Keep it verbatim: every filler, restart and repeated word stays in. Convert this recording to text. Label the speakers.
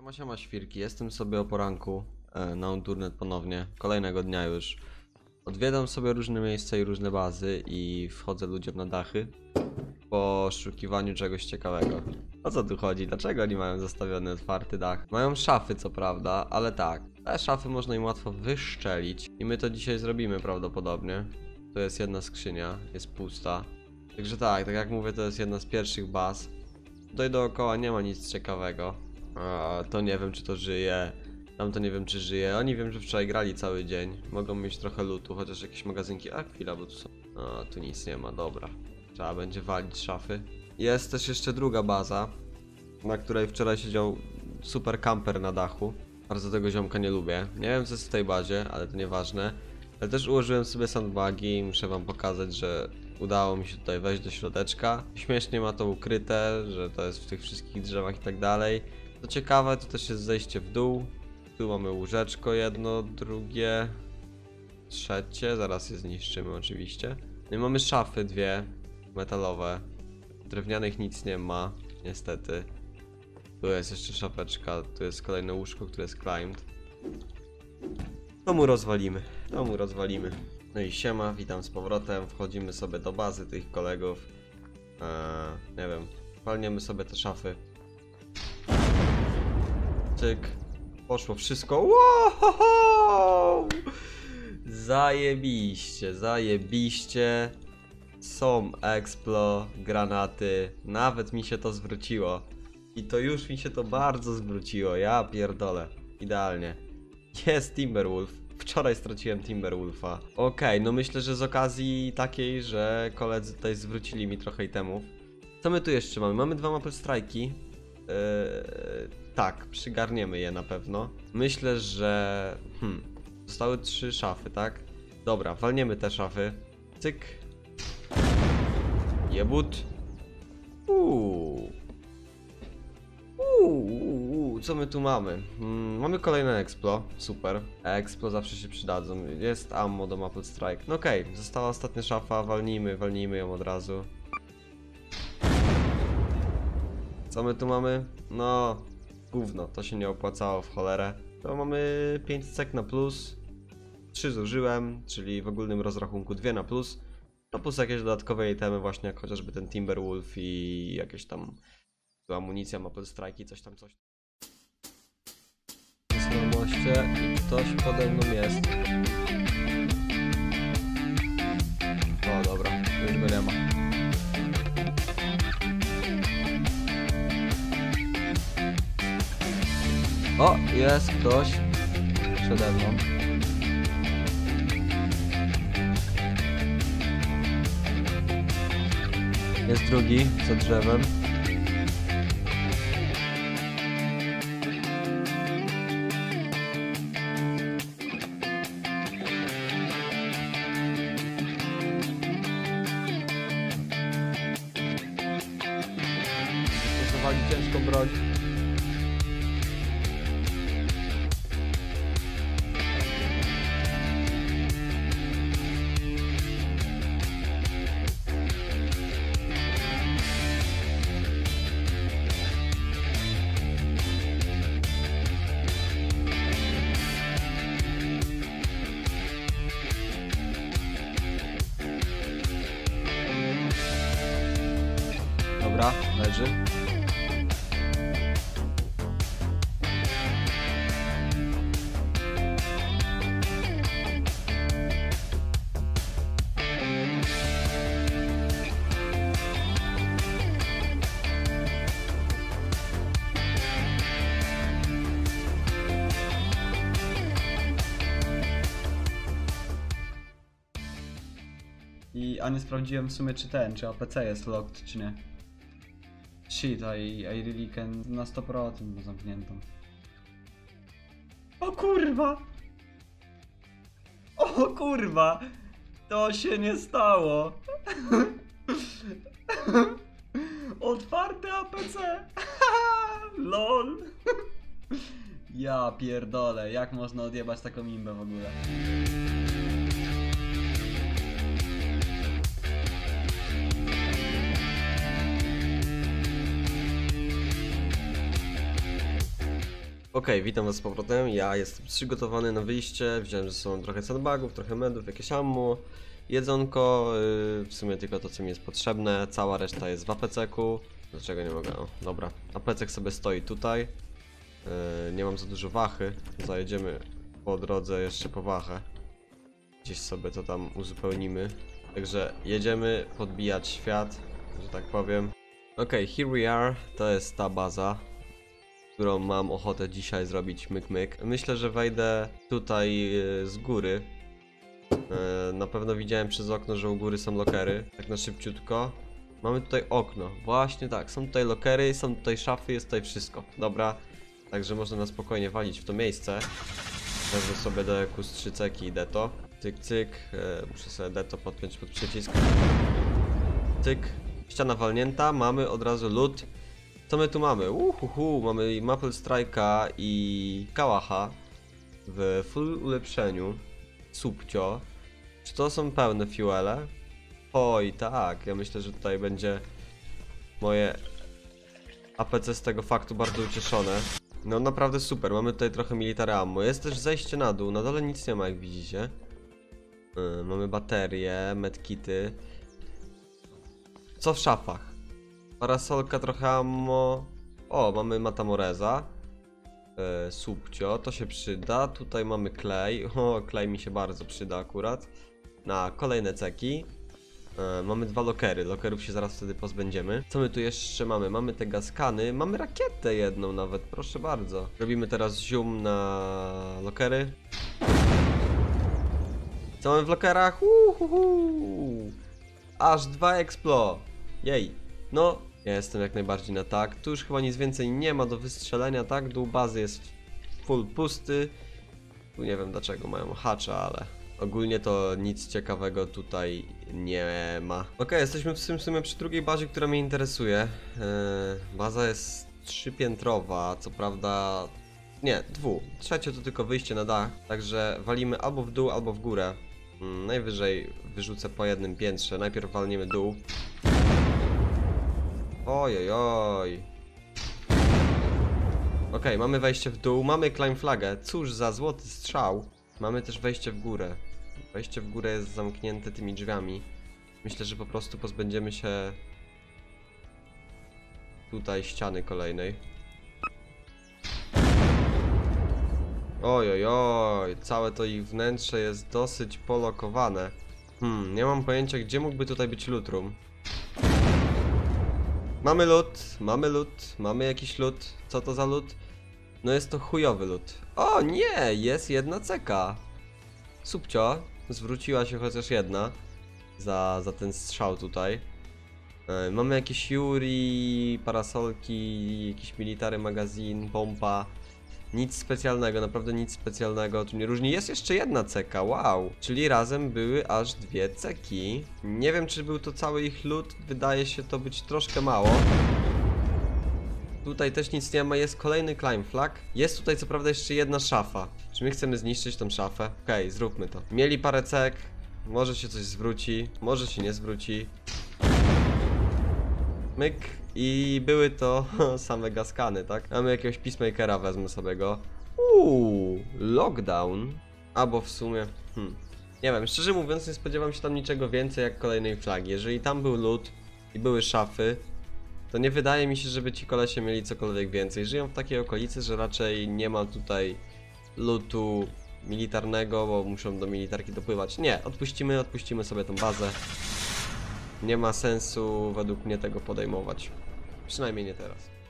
Speaker 1: Siema, siema świrki, jestem sobie o poranku e, na Unturnet ponownie, kolejnego dnia już. Odwiedzam sobie różne miejsca i różne bazy i wchodzę ludziom na dachy w poszukiwaniu czegoś ciekawego. O co tu chodzi? Dlaczego oni mają zastawiony otwarty dach? Mają szafy co prawda, ale tak, te szafy można im łatwo wyszczelić i my to dzisiaj zrobimy prawdopodobnie. To jest jedna skrzynia, jest pusta. Także tak, tak jak mówię, to jest jedna z pierwszych baz. Tutaj dookoła nie ma nic ciekawego. A, to nie wiem czy to żyje, tam to nie wiem czy żyje. Oni wiem, że wczoraj grali cały dzień. Mogą mieć trochę lootu, chociaż jakieś magazynki. A chwila, bo tu są. A, tu nic nie ma, dobra. Trzeba będzie walić szafy. Jest też jeszcze druga baza, na której wczoraj siedział super camper na dachu. Bardzo tego ziomka nie lubię. Nie wiem co jest w tej bazie, ale to nieważne. Ale też ułożyłem sobie sandbagi i muszę wam pokazać, że udało mi się tutaj wejść do środeczka. Śmiesznie ma to ukryte, że to jest w tych wszystkich drzewach i tak dalej. Co ciekawe, to też jest zejście w dół. Tu mamy łóżeczko jedno, drugie, trzecie, zaraz je zniszczymy oczywiście. No i mamy szafy dwie, metalowe. Drewnianych nic nie ma, niestety. Tu jest jeszcze szafeczka, tu jest kolejne łóżko, które jest climbed. To mu rozwalimy, to mu rozwalimy. No i siema, witam z powrotem, wchodzimy sobie do bazy tych kolegów. Eee, nie wiem, palniemy sobie te szafy. Cyk, poszło wszystko. Wow! Zajebiście, zajebiście. Są explo, granaty, nawet mi się to zwróciło. I to już mi się to bardzo zwróciło, ja pierdolę, idealnie. Jest Timberwolf. Wczoraj straciłem Timberwolfa. Okej, okay, no myślę, że z okazji takiej, że koledzy tutaj zwrócili mi trochę itemów. Co my tu jeszcze mamy? Mamy dwa maple strike'i. Yy, tak, przygarniemy je na pewno. Myślę, że... Hmm, zostały trzy szafy, tak? Dobra, walniemy te szafy. Cyk. Jebut. Uuu. Uuu, co my tu mamy? Hmm, mamy kolejne explo, super. Explo zawsze się przydadzą. Jest ammo do maple strike. No okej, okay. Została ostatnia szafa, walnijmy, walnijmy ją od razu. Co my tu mamy? No, gówno, to się nie opłacało w cholerę. To mamy pięć cek na plus. trzy zużyłem, czyli w ogólnym rozrachunku dwa na plus. No plus jakieś dodatkowe itemy właśnie, jak chociażby ten Timberwolf i jakieś tam... Tu amunicja, maple strike, coś tam, coś. Jest na moście i ktoś pode mną jest. O dobra, już go nie ma. O, jest ktoś przede mną. Jest drugi za drzewem. Wali ciężką broń. Dobra, leży.
Speaker 2: I a nie sprawdziłem w sumie czy ten, czy A P C jest locked, czy nie. Shit, I, I really can na sto procent zamkniętą. O kurwa! O kurwa! To się nie stało! Otwarte A P C! LOL! Ja pierdolę, jak można odjebać taką imbę w ogóle?
Speaker 1: Okej, witam was z powrotem, ja jestem przygotowany na wyjście, wziąłem ze sobą trochę sandbagów, trochę medów, jakieś ammo, jedzonko, yy, w sumie tylko to co mi jest potrzebne, cała reszta jest w A P C-ku. Dlaczego nie mogę? O, dobra, A P C-k sobie stoi tutaj, yy, nie mam za dużo wachy, zajedziemy po drodze jeszcze po wachę, gdzieś sobie to tam uzupełnimy, także jedziemy podbijać świat, że tak powiem. Okej, here we are, to jest ta baza, którą mam ochotę dzisiaj zrobić myk myk. Myślę, że wejdę tutaj yy, z góry. Yy, na pewno widziałem przez okno, że u góry są lokery. Tak na szybciutko. Mamy tutaj okno. Właśnie tak, są tutaj lokery, są tutaj szafy, jest tutaj wszystko. Dobra, także można na spokojnie walić w to miejsce. Wezmę sobie do Q trzy ceki i deto. Cyk, cyk. Yy, muszę sobie deto podpiąć pod przycisk. Cyk. Ściana walnięta, mamy od razu loot. Co my tu mamy? Uhuhu, mamy Maple Strike'a i Kałacha w full ulepszeniu. Subcio. Czy to są pełne fuele? Oj, tak, ja myślę, że tutaj będzie moje A P C z tego faktu bardzo ucieszone. No naprawdę super, mamy tutaj trochę military ammo. Jest też zejście na dół, na dole nic nie ma, jak widzicie. Yy, mamy baterie, medkity. Co w szafach? Parasolka, trochę ammo. O, mamy Matamoreza. Yy, Subcio, to się przyda. Tutaj mamy klej. O, klej mi się bardzo przyda akurat. Na kolejne ceki. Yy, mamy dwa lokery. Lokerów się zaraz wtedy pozbędziemy. Co my tu jeszcze mamy? Mamy te gaskany. Mamy rakietę jedną nawet, proszę bardzo. Robimy teraz zoom na lokery. Co mamy w lokerach? Uhuhu. Aż dwa explo. Jej. No, ja jestem jak najbardziej na tak. Tu już chyba nic więcej nie ma do wystrzelenia, tak? Dół bazy jest full pusty. Tu nie wiem dlaczego mają hacza, ale ogólnie to nic ciekawego tutaj nie ma. Ok, jesteśmy w sumie, w sumie przy drugiej bazie, która mnie interesuje. Yy, baza jest trzypiętrowa, co prawda... Nie, dwu. Trzecie to tylko wyjście na dach, także walimy albo w dół, albo w górę. Yy, najwyżej wyrzucę po jednym piętrze. Najpierw walniemy dół. Ojej, oj. Ok, mamy wejście w dół, mamy climb flagę. Cóż za złoty strzał. Mamy też wejście w górę. Wejście w górę jest zamknięte tymi drzwiami. Myślę, że po prostu pozbędziemy się tutaj ściany kolejnej. Ojej, oj, całe to ich wnętrze jest dosyć polokowane. Hmm, nie mam pojęcia, gdzie mógłby tutaj być loot room. Mamy loot, mamy loot, mamy jakiś loot. Co to za loot? No jest to chujowy loot. O nie, jest jedna ceka. Subcio, zwróciła się chociaż jedna za, za ten strzał tutaj. Yy, mamy jakieś Yuri, parasolki, jakiś military magazyn, pompa. Nic specjalnego, naprawdę nic specjalnego, tu nie różni. Jest jeszcze jedna ceka, wow. Czyli razem były aż dwie ceki. Nie wiem, czy był to cały ich loot, wydaje się to być troszkę mało. Tutaj też nic nie ma, jest kolejny climb flag. Jest tutaj co prawda jeszcze jedna szafa. Czy my chcemy zniszczyć tą szafę? Okej, okay, zróbmy to. Mieli parę cek, może się coś zwróci, może się nie zwróci. Myk. I były to same gaskany, tak? Mamy jakiegoś peacemakera, wezmę sobie go. Uuu, lockdown. Albo w sumie, hmm. Nie wiem, szczerze mówiąc nie spodziewam się tam niczego więcej jak kolejnej flagi. Jeżeli tam był loot i były szafy, to nie wydaje mi się, żeby ci kolesie mieli cokolwiek więcej. Żyją w takiej okolicy, że raczej nie ma tutaj lootu militarnego, bo muszą do militarki dopływać. Nie, odpuścimy, odpuścimy sobie tą bazę. Nie ma sensu według mnie tego podejmować. Przynajmniej nie teraz.